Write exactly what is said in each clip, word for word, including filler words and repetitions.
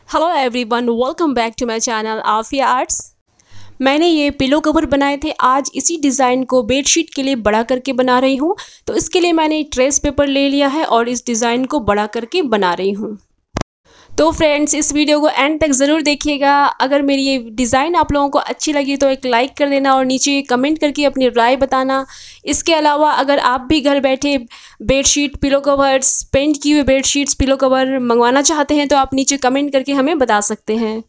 Hello everyone, welcome back to my channel Afiya arts. मैंने ये pillow cover बनाए थे। आज इसी डिज़ाइन को बेडशीट के लिए बड़ा करके बना रही हूँ। तो इसके लिए मैंने ट्रेस पेपर ले लिया है और इस डिज़ाइन को बड़ा करके बना रही हूँ। तो फ्रेंड्स, इस वीडियो को एंड तक ज़रूर देखिएगा। अगर मेरी ये डिज़ाइन आप लोगों को अच्छी लगी तो एक लाइक कर देना और नीचे कमेंट करके अपनी राय बताना। इसके अलावा अगर आप भी घर बैठे बेडशीट, पिलो कवर्स, पेंट किए हुए बेडशीट्स, पिलो कवर मंगवाना चाहते हैं तो आप नीचे कमेंट करके हमें बता सकते हैं।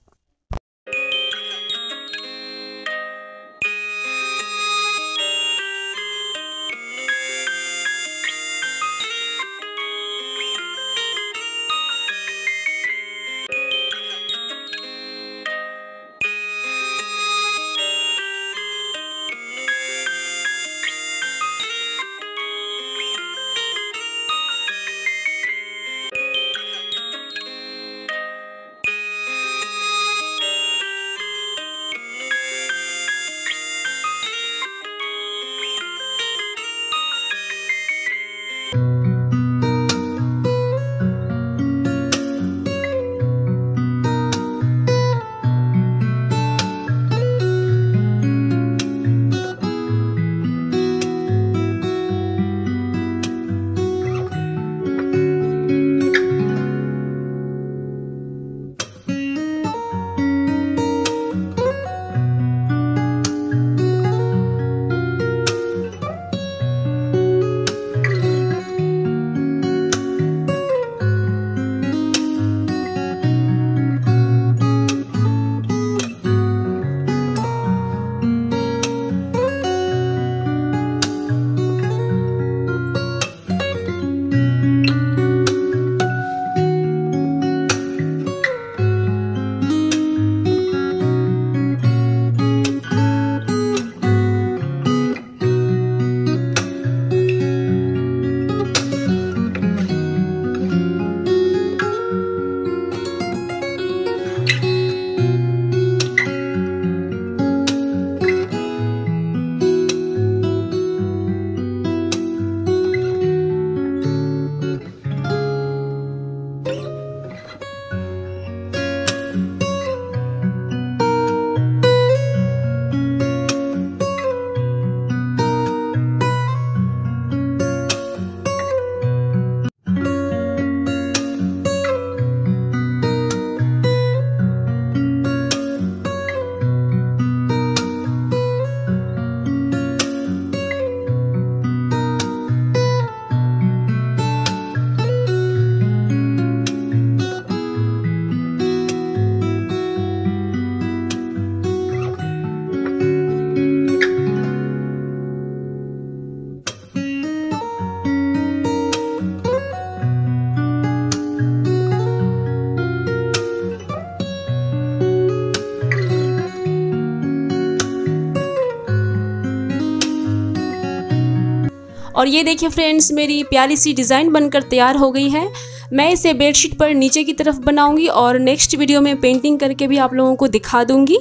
और ये देखिए फ्रेंड्स, मेरी प्यारी सी डिज़ाइन बनकर तैयार हो गई है। मैं इसे बेडशीट पर नीचे की तरफ बनाऊंगी और नेक्स्ट वीडियो में पेंटिंग करके भी आप लोगों को दिखा दूंगी।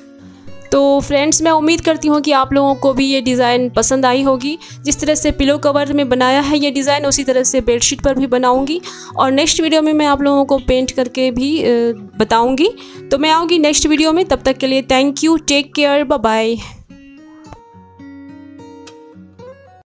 तो फ्रेंड्स, मैं उम्मीद करती हूँ कि आप लोगों को भी ये डिज़ाइन पसंद आई होगी। जिस तरह से पिलो कवर में बनाया है ये डिज़ाइन, उसी तरह से बेडशीट पर भी बनाऊंगी और नेक्स्ट वीडियो में मैं आप लोगों को पेंट करके भी बताऊँगी। तो मैं आऊँगी नेक्स्ट वीडियो में। तब तक के लिए thank you, take care, bye bye.